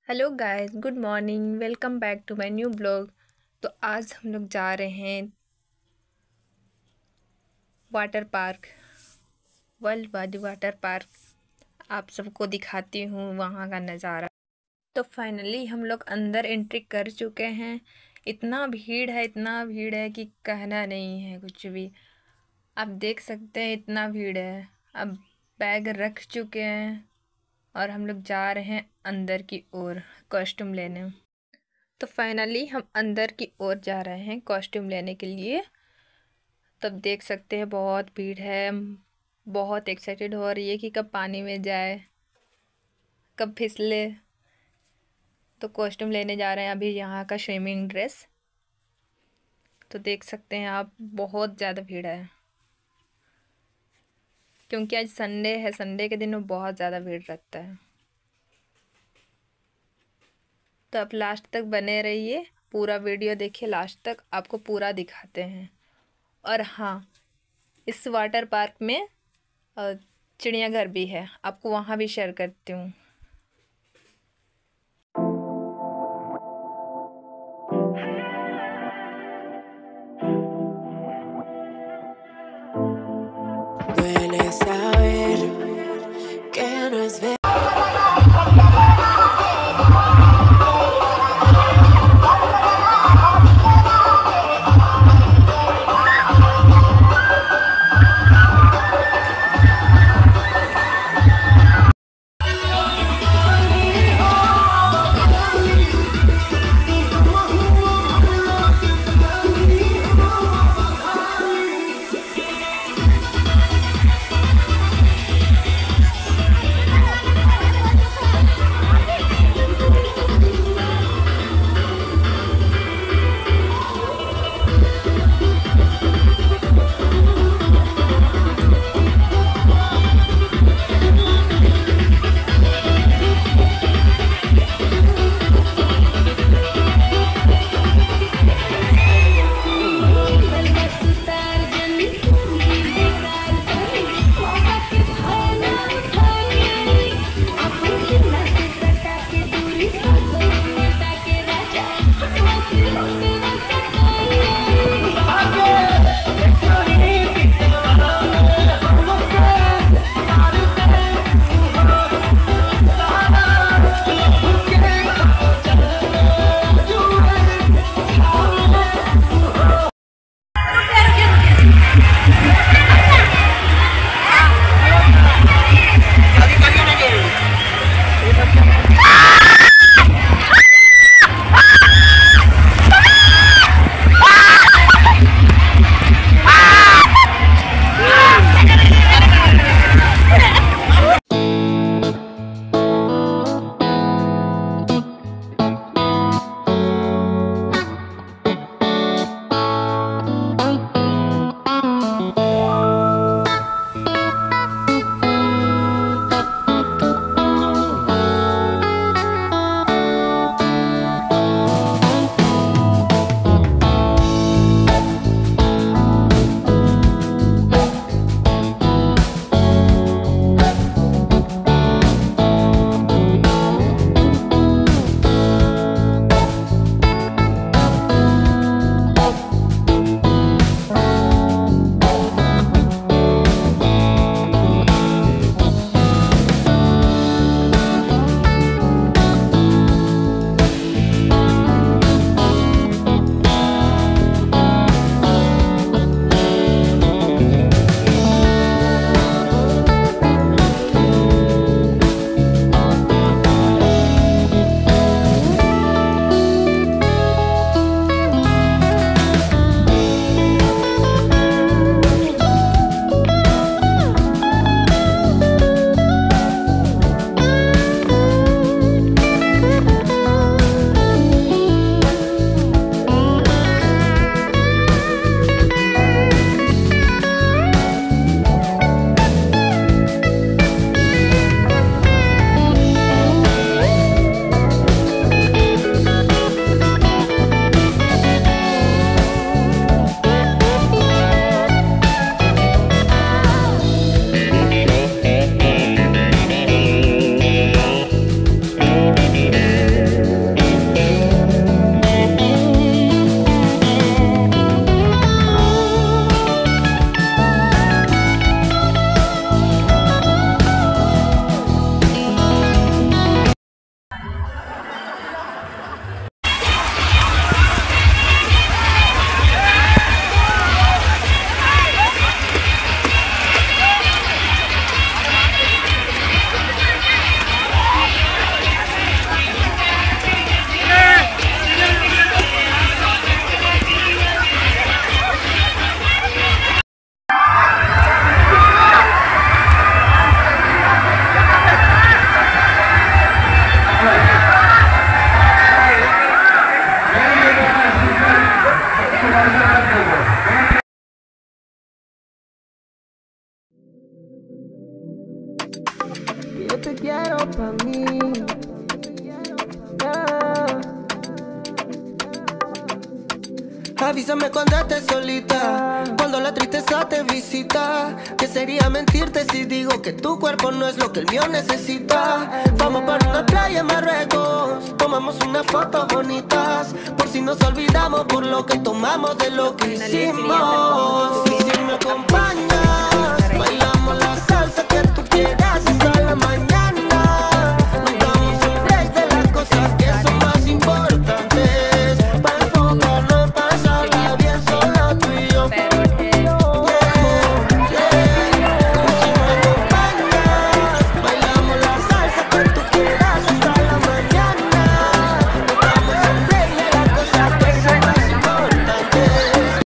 Hello guys, good morning. Welcome back to my new blog. तो आज हम लोग जा रहे हैं वाटर पार्क, वर्ल्ड वादी वाटर पार्क। आप सबको दिखाती हूँ वहाँ का नज़ारा। तो फाइनली हम लोग अंदर एंट्री कर चुके हैं। इतना भीड़ है कि कहना नहीं है कुछ भी। आप देख सकते हैं इतना भीड़ है। अब बैग रख चुके हैं और हम लोग जा रहे हैं अंदर की ओर कॉस्ट्यूम लेने। तो फाइनली हम अंदर की ओर जा रहे हैं कॉस्ट्यूम लेने के लिए। तब देख सकते हैं बहुत भीड़ है। बहुत एक्साइटेड हो रही है कि कब पानी में जाए, कब फिसले। तो कॉस्ट्यूम लेने जा रहे हैं अभी, यहाँ का स्विमिंग ड्रेस। तो देख सकते हैं आप, बहुत ज़्यादा भीड़ है क्योंकि आज संडे है। संडे के दिन में बहुत ज़्यादा भीड़ रहता है। तो आप लास्ट तक बने रहिए, पूरा वीडियो देखिए लास्ट तक, आपको पूरा दिखाते हैं। और हाँ, इस वाटर पार्क में चिड़ियाघर भी है, आपको वहाँ भी शेयर करती हूँ। Duele saber que no es verdad. Avísame cuando estés solita, cuando la tristeza te visita. Que sería mentirte si digo que tu cuerpo no es lo que el mío necesita. Vamos para una playa en Marruecos, tomamos unas fotos bonitas, por si nos olvidamos por lo que tomamos de lo que hicimos. Y si me acompañas, baila